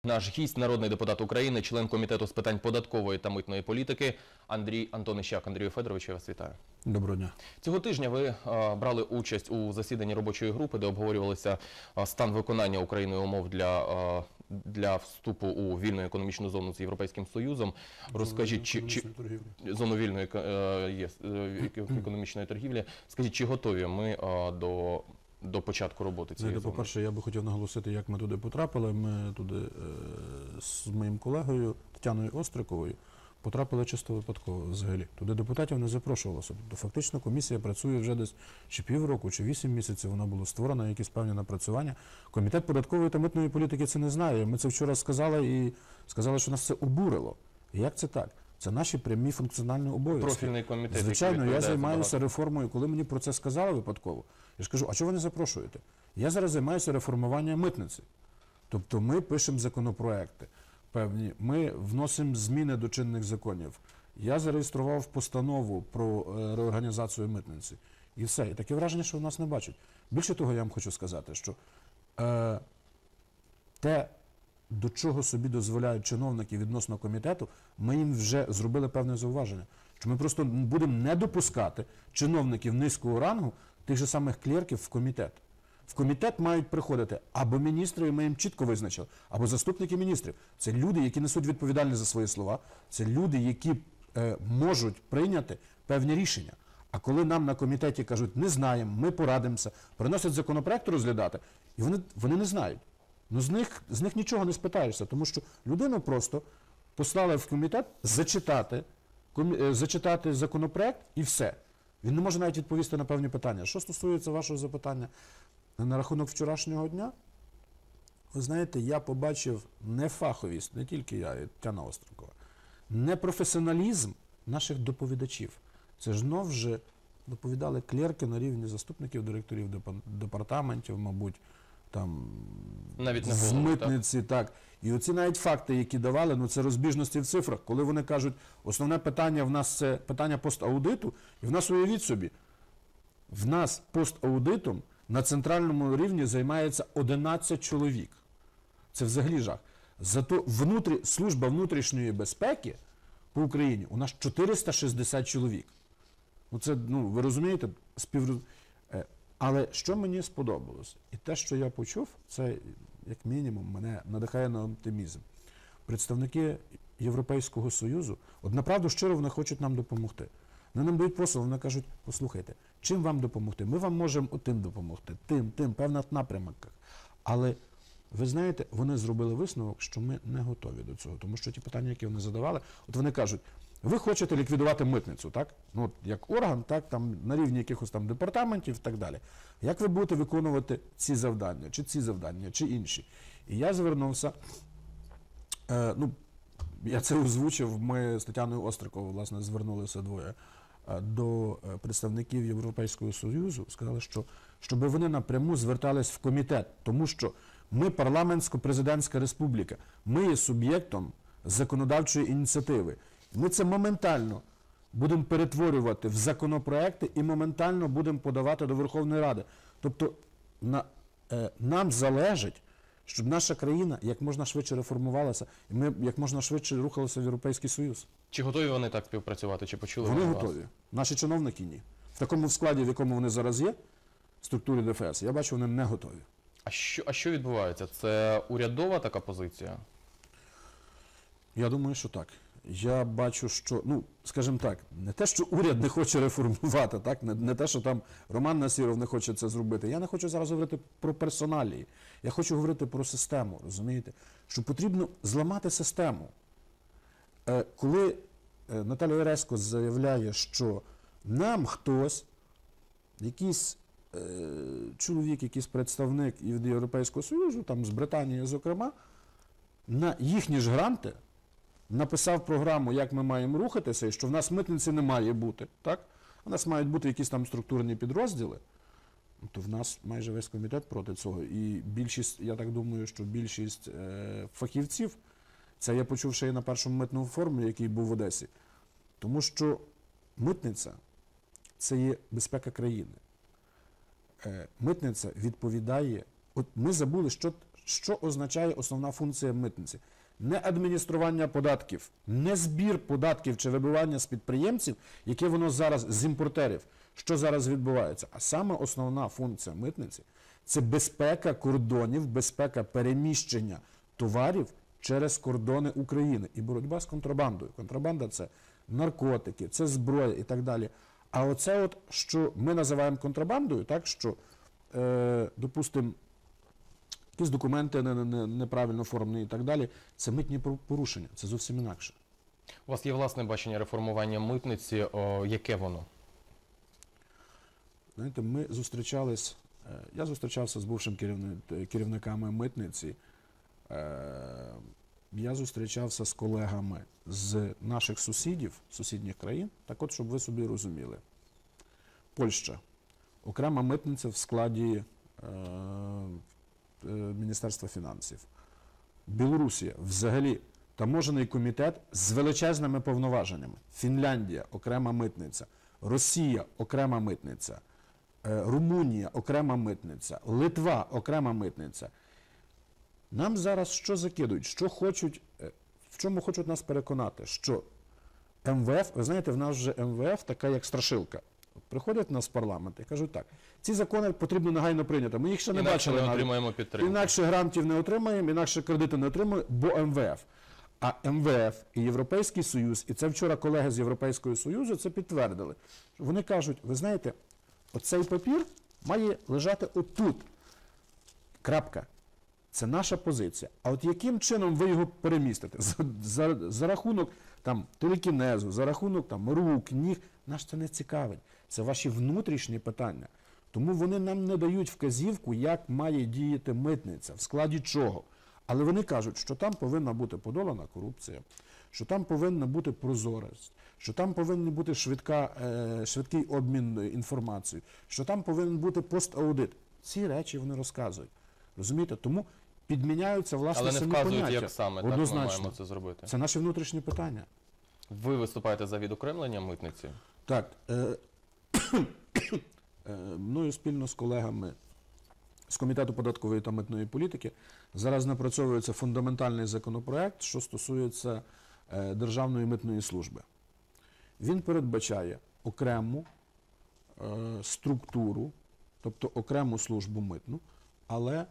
Наш гість – народний депутат України, член Комітету з питань податкової та митної політики Андрій Антонищак. Андрію Федоровичу, я вас вітаю. Доброго дня. Цього тижня ви брали участь у засіданні робочої групи, де обговорювалися стан виконання Україною умов для вступу у вільну економічну зону з Європейським Союзом. Розкажіть, зону вільної економічної торгівлі. Скажіть, чи готові ми до початку роботи цієї зони? По-перше, я би хотів наголосити, як ми туди потрапили. Ми туди з моїм колегою Тетяною Остриковою потрапили чисто випадково взагалі. Туди депутатів не запрошувалося. Тобто фактично комісія працює вже десь чи півроку, чи 8 місяців, вона була створена, якісь певні напрацювання. Комітет податкової та митної політики це не знає. Ми це вчора сказали і сказали, що нас це обурило. Як це так? Це наші прямі функціональні обов'язки. Профільний комітет. Звичайно, я займаюся реформою. Коли мені про це сказали випадково, я ж кажу, а чого ви не запрошуєте? Я зараз займаюся реформуванням митниці. Тобто ми пишемо законопроекти певні, ми вносимо зміни до чинних законів. Я зареєстрував постанову про реорганізацію митниці. І все. І таке враження, що нас не бачать. Більше того, я вам хочу сказати, що те, до чого собі дозволяють чиновники відносно комітету, ми їм вже зробили певне зауваження. Що ми просто будемо не допускати чиновників низького рангу, тих же самих клерків в комітет. В комітет мають приходити або міністри, і ми їм чітко визначили, або заступники міністрів. Це люди, які несуть відповідальність за свої слова, це люди, які можуть прийняти певні рішення. А коли нам на комітеті кажуть, не знаємо, ми порадимося, приносять законопроект розглядати, і вони не знають. Ну, з них нічого не спитаєшся, тому що людину просто послали в комітет зачитати законопроект і все. Він не може навіть відповісти на певні питання. Що стосується вашого запитання на рахунок вчорашнього дня, ви знаєте, я побачив нефаховість, не тільки я, і Тетяна Острикова, непрофесіоналізм наших доповідачів. Це ж знов вже доповідали клерки на рівні заступників директорів департаментів, мабуть, там, навіть з митниці, так. І оці навіть факти, які давали, ну це розбіжності в цифрах. Коли вони кажуть, основне питання в нас це питання пост-аудиту, і в нас, уявіть собі, в нас пост-аудитом на центральному рівні займається 11 чоловік. Це взагалі жах. Зато служба внутрішньої безпеки по Україні у нас 460 чоловік. Ну це, ви розумієте, Але що мені сподобалось, і те, що я почув, це, як мінімум, мене надихає на оптимізм. Представники Європейського Союзу, направду щиро вони хочуть нам допомогти. Вони нам дають послугу, вони кажуть, послухайте, чим вам допомогти? Ми вам можемо тим допомогти, тим, певних напрямках. Але, ви знаєте, вони зробили висновок, що ми не готові до цього. Тому що ті питання, які вони задавали, от вони кажуть, ви хочете ліквідувати митницю, так? Ну, як орган, так, там, на рівні якихось там департаментів і так далі. Як ви будете виконувати ці завдання, чи інші? І я звернувся, я це озвучив, ми з Тетяною Остриковою, власне, звернулися двоє до представників Європейського Союзу, сказали, що щоб вони напряму звертались в комітет, тому що ми парламентсько-президентська республіка, ми є суб'єктом законодавчої ініціативи. Ми це моментально будемо перетворювати в законопроекти і моментально будемо подавати до Верховної Ради. Тобто нам залежить, щоб наша країна як можна швидше реформувалася, і ми як можна швидше рухалися в Європейський Союз. Чи готові вони так співпрацювати, чи почули вони готові. Наші чиновники – ні. В такому складі, в якому вони зараз є, в структурі ДФС, я бачу, вони не готові. А що відбувається? Це урядова така позиція? Я думаю, що так. Я бачу, що, скажімо так, не те, що уряд не хоче реформувати, так? Не те, що там Роман Насіров не хоче це зробити. Я не хочу зараз говорити про персоналії. Я хочу говорити про систему, розумієте? Що потрібно зламати систему. Коли Наталя Яресько заявляє, що нам хтось, якийсь чоловік, якийсь представник від Європейського Союзу, там з Британії, зокрема, на їхні ж гранти написав програму, як ми маємо рухатися, і що в нас митниці не має бути, так? У нас мають бути якісь там структурні підрозділи, то в нас майже весь комітет проти цього. І більшість, я так думаю, що більшість фахівців, це я почув ще і на першому митному форумі, який був в Одесі, тому що митниця – це є безпека країни. Митниця відповідає, от ми забули, що означає основна функція митниці? Не адміністрування податків, не збір податків чи вибивання з підприємців, яке воно зараз з імпортерів, що зараз відбувається. А саме основна функція митниці – це безпека кордонів, безпека переміщення товарів через кордони України і боротьба з контрабандою. Контрабанда – це наркотики, це зброя і так далі. А оце от, що ми називаємо контрабандою, так, що, допустимо, якісь документи неправильно оформлені і так далі, це митні порушення, це зовсім інакше. У вас є власне бачення реформування митниці, яке воно? Знаєте, я зустрічався з бувшим керівниками митниці, я зустрічався з колегами з наших сусідніх країн, так от, щоб ви собі розуміли. Польща, окрема митниця в складі Міністерства фінансів. Білорусія, взагалі, таможений комітет з величезними повноваженнями. Фінляндія, окрема митниця. Росія, окрема митниця. Румунія, окрема митниця. Литва, окрема митниця. Нам зараз що закидують? Що хочуть, в чому хочуть нас переконати? Що МВФ, ви знаєте, в нас же МВФ така як страшилка. Приходять в нас в парламент і кажуть так, ці закони потрібно негайно прийняти. Ми їх ще не бачили. Інакше не отримаємо підтримку. Інакше грантів не отримаємо, інакше кредити не отримаємо, бо МВФ. А МВФ і Європейський Союз, і це вчора колеги з Європейського Союзу це підтвердили. Вони кажуть, ви знаєте, оцей папір має лежати отут. Крапка. Це наша позиція. А от яким чином ви його перемістите? За рахунок там, телекінезу, за рахунок там, рук, ніг, нас це не цікавить. Це ваші внутрішні питання. Тому вони нам не дають вказівку, як має діяти митниця, в складі чого. Але вони кажуть, що там повинна бути подолана корупція, що там повинна бути прозорість, що там повинен бути швидкий обмін інформацією, що там повинен бути пост-аудит. Ці речі вони розказують. Розумієте? Тому підміняються, власне, але не самі вказують, поняття. як саме так, ми Однозначно. маємо це зробити. Це наші внутрішні питання. Ви виступаєте за відокремлення митниці? Так. Мною спільно з колегами з Комітету податкової та митної політики зараз напрацьовується фундаментальний законопроект, що стосується Державної митної служби. Він передбачає окрему структуру, тобто окрему службу митну, але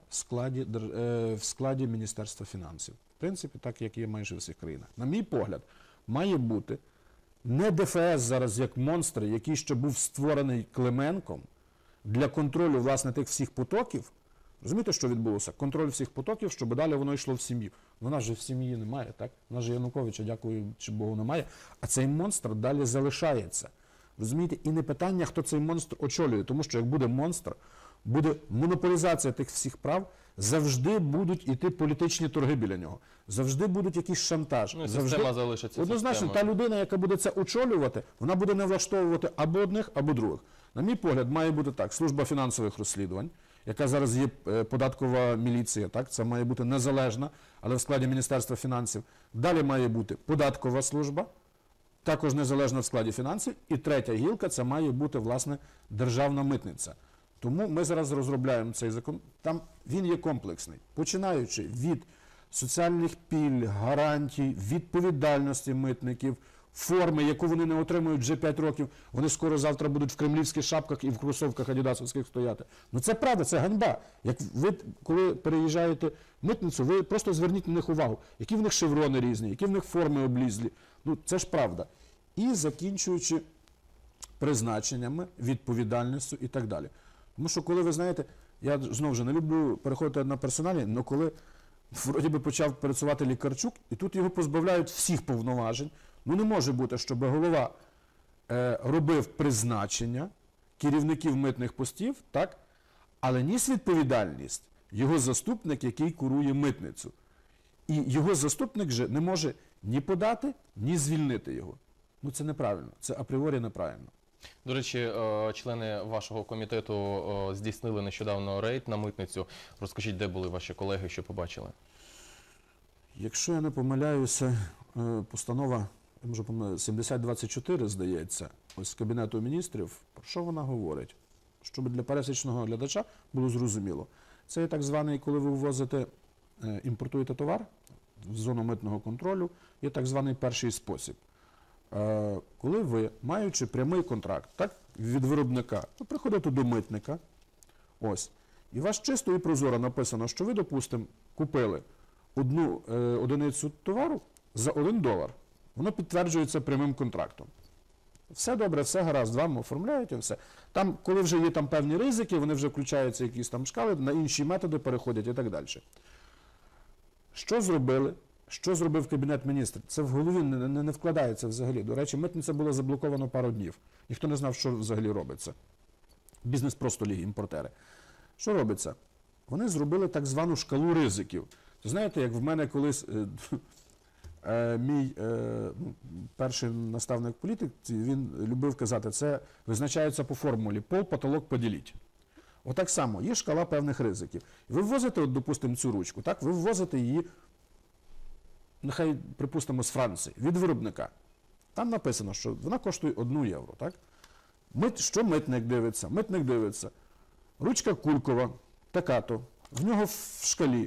в складі Міністерства фінансів. В принципі, так, як є майже в всіх країнах. На мій погляд, має бути не ДФС зараз як монстр, який ще був створений Клименком для контролю, власне, тих всіх потоків. Розумієте, що відбулося? Контроль всіх потоків, щоб далі воно йшло в сім'ю. У нас же в сім'ї немає, так? У нас же Януковича, дякуючи Богу, немає. А цей монстр далі залишається. Розумієте? І не питання, хто цей монстр очолює. Тому що як буде монстр, буде монополізація тих всіх прав, завжди будуть іти політичні торги біля нього. Завжди будуть якісь шантаж. Ну, і система залишиться Однозначно, та людина, яка буде це очолювати, вона буде не влаштовувати або одних, або других. На мій погляд, має бути так. Служба фінансових розслідувань, яка зараз є податкова міліція, так? Це має бути незалежна, але в складі Міністерства фінансів. Далі має бути податкова служба, також незалежна в складі фінансів. І третя гілка – це має бути, власне, державна митниця. Тому ми зараз розробляємо цей закон. Там він є комплексний, починаючи від соціальних пільг, гарантій, відповідальності митників, форми, яку вони не отримують вже 5 років, вони скоро завтра будуть в кремлівських шапках і в кросовках адідасовських стояти. Ну це правда, це ганьба. Як ви, коли переїжджаєте митницю, ви просто зверніть на них увагу, які в них шеврони різні, які в них форми облізлі. Ну це ж правда. І закінчуючи призначеннями, відповідальністю і так далі. Тому що коли ви знаєте, я знову ж не люблю переходити на персоналі, але коли вроді би почав працювати Лікарчук, і тут його позбавляють всіх повноважень, ну не може бути, щоб голова робив призначення керівників митних постів, так? Але ніс відповідальність його заступник, який курує митницю. І його заступник же не може ні подати, ні звільнити його. Ну це неправильно, це апріорі неправильно. До речі, члени вашого комітету здійснили нещодавно рейд на митницю. Розкажіть, де були ваші колеги, що побачили? Якщо я не помиляюся, постанова 7024, здається, ось з Кабінету міністрів, про що вона говорить? Щоб для пересічного глядача було зрозуміло. Це є так званий, коли ви ввозите імпортуєте товар в зону митного контролю, є так званий перший спосіб. Коли ви, маючи прямий контракт, так, від виробника, ви приходите до митника, ось, і у вас чисто і прозоро написано, що ви, допустимо, купили одну одиницю товару за $1. Воно підтверджується прямим контрактом. Все добре, все гаразд, вам оформляють і все. Там, коли вже є там певні ризики, вони вже включаються якісь там шкали, на інші методи переходять і так далі. Що зробили? Що зробив Кабінет Міністрів? Це в голові не вкладається взагалі. До речі, митниця була заблокована пару днів. Ніхто не знав, що взагалі робиться. Бізнес просто ліг, імпортери. Що робиться? Вони зробили так звану шкалу ризиків. Знаєте, як в мене колись мій перший наставник політик, він любив казати, це визначається по формулі пол, потолок, поділіть. Отак само, є шкала певних ризиків. Ви ввозите, от, допустимо, цю ручку, так? Ви ввозите її, нехай, припустимо, з Франції, від виробника. Там написано, що вона коштує €1, так? Що митник дивиться? Митник дивиться. Ручка Кулькова, така-то, в нього в шкалі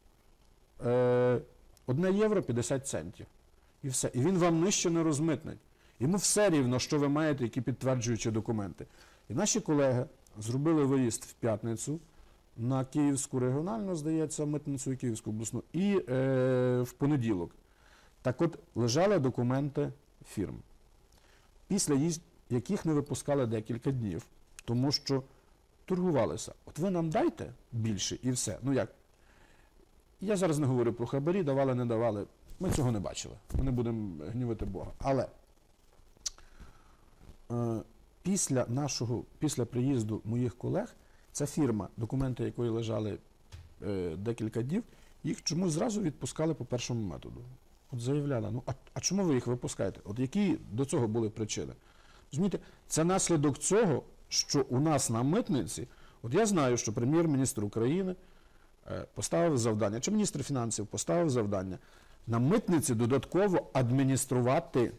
€1,50. І все. І він вам нижче не розмитнить. Йому все рівно, що ви маєте, які підтверджуючі документи. І наші колеги зробили виїзд в п'ятницю на Київську регіональну, здається, митницю і Київську обласну, і в понеділок. Так от, лежали документи фірм, після яких не випускали декілька днів, тому що торгувалися. От ви нам дайте більше і все. Ну як? Я зараз не говорю про хабарі, давали, не давали. Ми цього не бачили. Ми не будемо гнівити Бога. Але після приїзду моїх колег, ця фірма, документи якої лежали декілька днів, їх чомусь зразу відпускали по першому методу. От заявляли, ну а чому ви їх випускаєте? От які до цього були причини? Розумієте, це наслідок цього, що у нас на митниці, от я знаю, що прем'єр-міністр України поставив завдання, чи міністр фінансів поставив завдання, на митниці додатково адмініструвати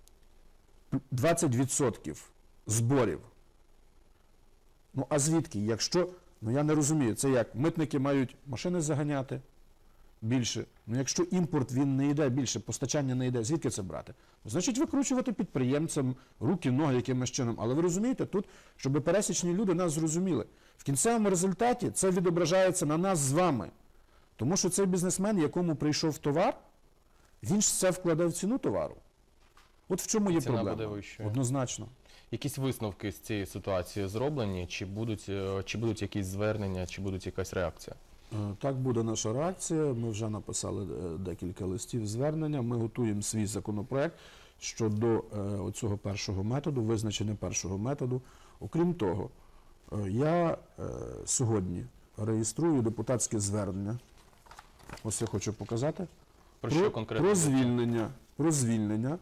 20% зборів. Ну, а звідки? Якщо, ну я не розумію, це як? Митники мають машини заганяти більше. Ну, якщо імпорт він не йде більше, постачання не йде, звідки це брати? Значить, викручувати підприємцям руки, ноги якимось чином. Але ви розумієте, тут, щоб пересічні люди нас зрозуміли, в кінцевому результаті це відображається на нас з вами. Тому що цей бізнесмен, якому прийшов товар, він ж це вкладе в ціну товару. От в чому є Ціна проблема. буде вищою. Однозначно. Якісь висновки з цієї ситуації зроблені? Чи будуть якісь звернення, чи буде якась реакція? Так буде наша реакція. Ми вже написали декілька листів звернення. Ми готуємо свій законопроект щодо оцього першого методу, визначення першого методу. Окрім того, я сьогодні реєструю депутатське звернення. Ось я хочу показати. Про що конкретно? Про звільнення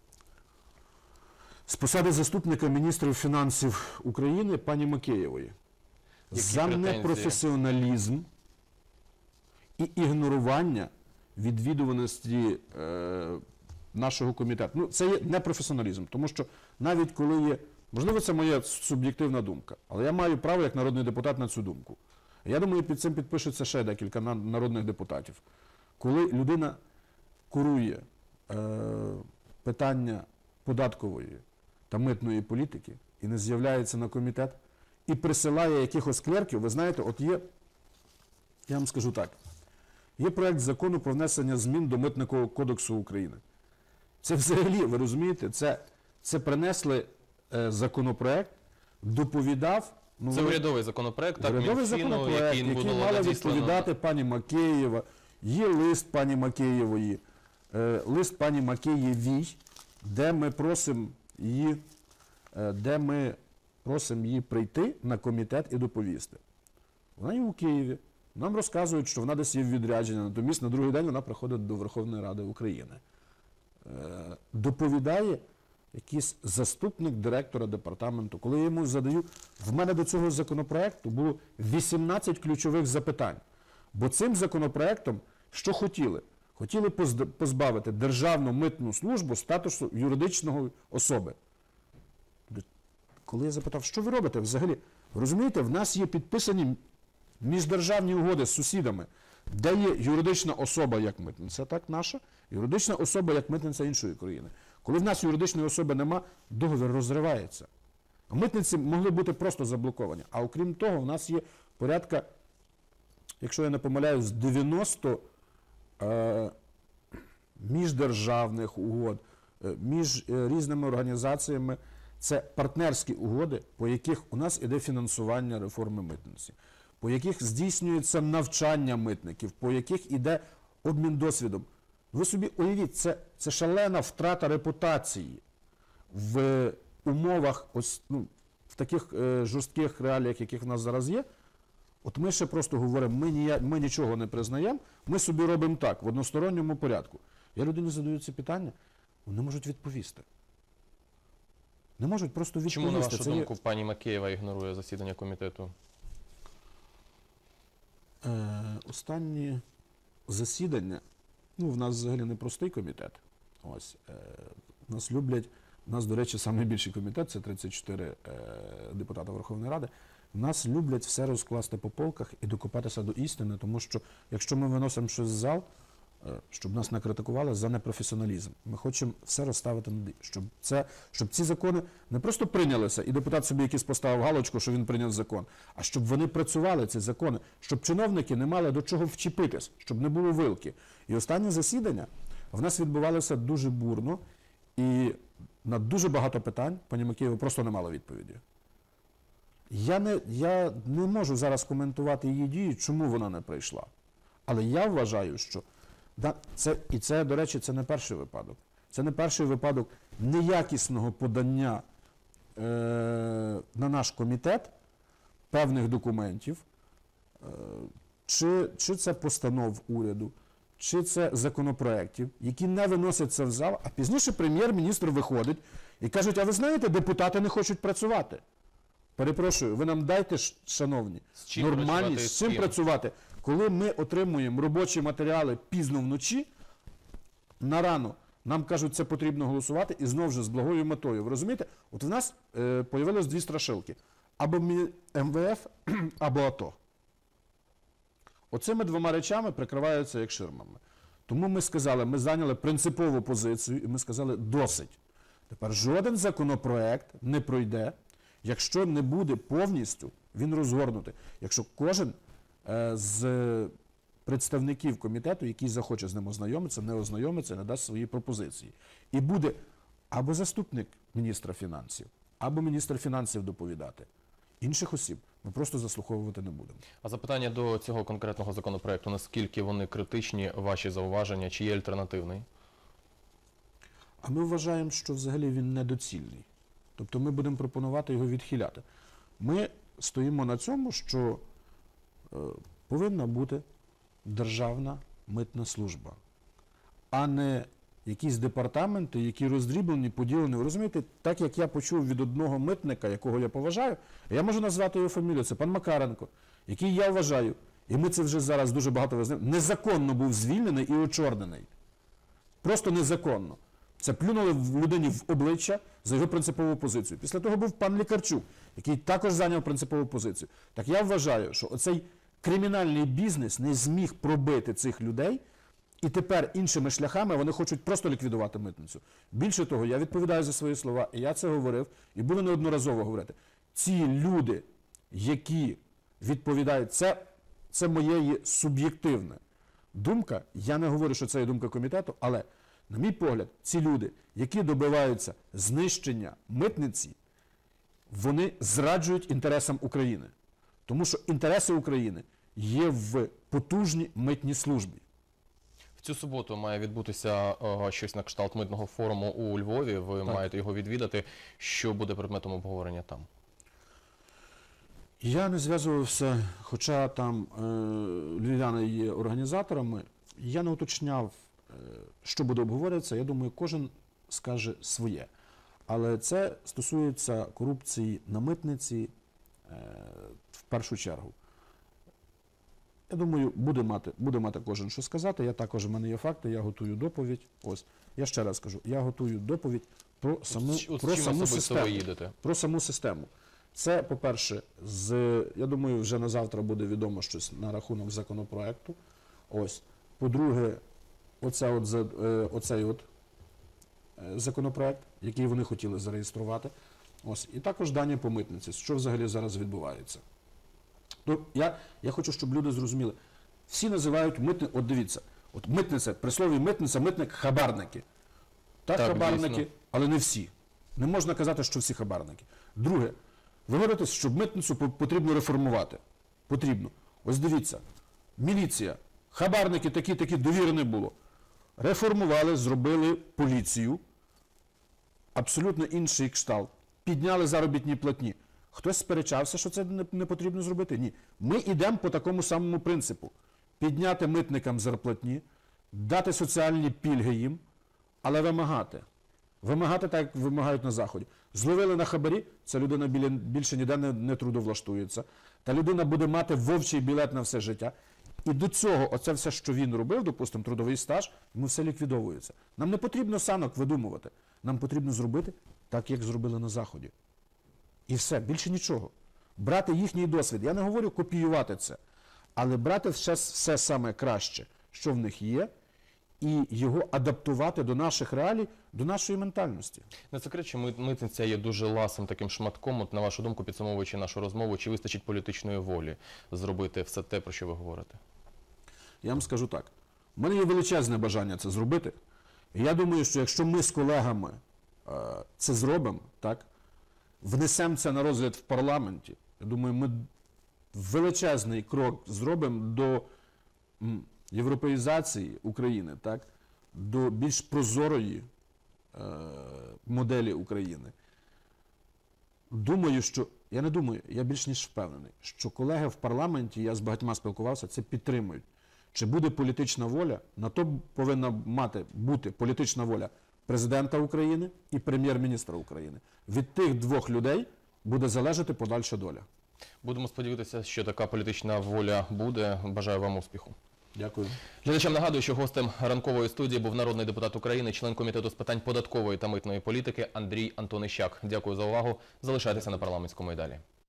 з посади заступника міністра фінансів України пані Макеєвої. За непрофесіоналізм і ігнорування відвідуваності нашого комітету. Ну, це є непрофесіоналізм, тому що навіть коли є, можливо, це моя суб'єктивна думка, але я маю право як народний депутат на цю думку. Я думаю, під цим підпишеться ще декілька народних депутатів. Коли людина курує питання податкової та митної політики і не з'являється на комітет, і присилає якихось клерків, ви знаєте, от є, я вам скажу так, є проект закону про внесення змін до Митного кодексу України. Це взагалі, ви розумієте, це принесли законопроект, доповідав. Ну, це урядовий законопроект, так, урядовий законопроект, який мала відповідати пані Макеєва. Є лист пані Макеєвої, лист пані Макеєвій, де ми просимо її прийти на комітет і доповісти. Вона є у Києві. Нам розказують, що вона десь є в відрядженні, натомість на другий день вона приходить до Верховної Ради України. Доповідає якийсь заступник директора департаменту. Коли я йому задаю, в мене до цього законопроекту було 18 ключових запитань. Бо цим законопроектом що хотіли? Хотіли позбавити Державну митну службу статусу юридичної особи. Коли я запитав, що ви робите взагалі? Розумієте, в нас є підписані міждержавні угоди з сусідами. Де є юридична особа як митниця, так наша, юридична особа як митниця іншої країни. Коли в нас юридичної особи нема, договір розривається. Митниці могли бути просто заблоковані. А окрім того, в нас є порядка, якщо я не помиляюсь, 90 міждержавних угод, між різними організаціями. Це партнерські угоди, по яких у нас іде фінансування реформи митниці, по яких здійснюється навчання митників, по яких іде обмін досвідом. Ви собі уявіть, це шалена втрата репутації в умовах, ось, ну, в таких жорстких реаліях, яких в нас зараз є. От ми ще просто говоримо, ми нічого не признаємо, ми собі робимо так, в односторонньому порядку. Я людині задаю ці питання, вони можуть відповісти. Не можуть просто відповісти. Чому, на вашу думку, пані Макеєва ігнорує засідання комітету? Останні засідання, ну, в нас взагалі непростий комітет. Ось, нас люблять, у нас, до речі, найбільший комітет, це 34 депутата Верховної Ради. Нас люблять все розкласти по полках і докопатися до істини, тому що, якщо ми виносимо щось в зал, щоб нас не критикували за непрофесіоналізм. Ми хочемо все розставити, щоб ці закони не просто прийнялися, і депутат собі якийсь поставив галочку, що він прийняв закон, а щоб вони працювали, ці закони, щоб чиновники не мали до чого вчепитись, щоб не було вилки. І останні засідання в нас відбувалися дуже бурно, і на дуже багато питань пані Макеєва просто не мала відповіді. Я не можу зараз коментувати її дії, чому вона не прийшла. Але я вважаю, що це, до речі, це не перший випадок. Це не перший випадок неякісного подання на наш комітет певних документів, чи це постанов уряду, чи це законопроєктів, які не виносяться в зал, а пізніше прем'єр-міністр виходить і каже, а ви знаєте, депутати не хочуть працювати. Перепрошую, ви нам дайте, шановні, нормальні, з чим працювати. Коли ми отримуємо робочі матеріали пізно вночі, на рано, нам кажуть, це потрібно голосувати, і знову ж з благою метою. Ви розумієте? От в нас появилось дві страшилки. Або МВФ, або АТО. Оцими двома речами прикриваються як ширмами. Тому ми сказали, ми зайняли принципову позицію, і ми сказали, досить. Тепер жоден законопроект не пройде, якщо не буде повністю він розгорнутий. Якщо кожен з представників комітету, який захоче з ним ознайомитися, не ознайомиться, не дасть свої пропозиції. І буде або заступник міністра фінансів, або міністр фінансів доповідати. Інших осіб ми просто заслуховувати не будемо. А запитання до цього конкретного законопроекту, наскільки вони критичні, ваші зауваження, чи є альтернативний? А ми вважаємо, що взагалі він недоцільний. Тобто ми будемо пропонувати його відхиляти. Ми стоїмо на цьому, що повинна бути державна митна служба, а не якісь департаменти, які роздріблені, поділені. Ви розумієте, так як я почув від одного митника, якого я поважаю, я можу назвати його фамілію, це пан Макаренко, який я вважаю, і ми це вже зараз дуже багато визнаємо, незаконно був звільнений і очорнений. Просто незаконно. Це плюнули людині в обличчя за його принципову позицію. Після того був пан Лікарчук, який також зайняв принципову позицію. Так я вважаю, що оцей кримінальний бізнес не зміг пробити цих людей, і тепер іншими шляхами вони хочуть просто ліквідувати митницю. Більше того, я відповідаю за свої слова, і я це говорив, і буду неодноразово говорити. Ці люди, які відповідають, це моя суб'єктивна думка, я не говорю, що це є думка комітету, але, на мій погляд, ці люди, які добиваються знищення митниці, вони зраджують інтересам України. Тому що інтереси України є в потужній митній службі. В цю суботу має відбутися щось на кшталт митного форуму у Львові. Ви маєте його відвідати. Що буде предметом обговорення там? Я не зв'язувався, хоча там львів'яни є організаторами, я не уточняв, що буде обговорюватися. Я думаю, кожен скаже своє. Але це стосується корупції на митниці в першу чергу. Я думаю, буде мати кожен що сказати. Я також, в мене є факти, я готую доповідь. Ось, я ще раз кажу, я готую доповідь про саму систему. Це, по-перше, я думаю, вже на завтра буде відомо щось на рахунок законопроекту. Ось. По-друге, оцей законопроект, який вони хотіли зареєструвати. Ось. І також дані по митниці. Що взагалі зараз відбувається? Ну, я хочу, щоб люди зрозуміли. Всі називають митник, от дивіться, от митниця, при слові митниця, митник – хабарники. Так, хабарники, дійсно. але не всі. Не можна казати, що всі хабарники. Друге, ви говорите, що митницю потрібно реформувати. Потрібно. Ось дивіться, міліція, хабарники такі, довіри не було. Реформували, зробили поліцію, абсолютно інший кшталт. Підняли заробітні платні. Хтось сперечався, що це не потрібно зробити? Ні. Ми йдемо по такому самому принципу. Підняти митникам зарплатні, дати соціальні пільги їм, але вимагати. Вимагати так, як вимагають на Заході. Зловили на хабарі, ця людина більше ніде не трудовлаштується. Та людина буде мати вовчий білет на все життя. І до цього, оце все, що він робив, допустимо, трудовий стаж, йому все ліквідовується. Нам не потрібно санок видумувати. Нам потрібно зробити так, як зробили на Заході. І все, більше нічого. Брати їхній досвід. Я не говорю копіювати це, але брати все саме краще, що в них є, і його адаптувати до наших реалій, до нашої ментальності. Не секрет, що митниця є дуже ласим таким шматком. От, на вашу думку, підсумовуючи нашу розмову, чи вистачить політичної волі зробити все те, про що ви говорите? Я вам скажу так. У мене є величезне бажання це зробити. І я думаю, що якщо ми з колегами це зробимо, так, внесемо це на розгляд в парламенті, я думаю, ми величезний крок зробимо до європеїзації України, так, до більш прозорої моделі України. Думаю, що, я не думаю, я більш ніж впевнений, що колеги в парламенті, я з багатьма спілкувався, це підтримують. Чи буде політична воля? На то повинна бути політична воля президента України і прем'єр-міністра України. Від тих двох людей буде залежати подальша доля. Будемо сподіватися, що така політична воля буде. Бажаю вам успіху. Дякую. Глядачам нагадую, що гостем ранкової студії був народний депутат України, член Комітету з питань податкової та митної політики Андрій Антонищак. Дякую за увагу. Залишайтеся на парламентському і далі.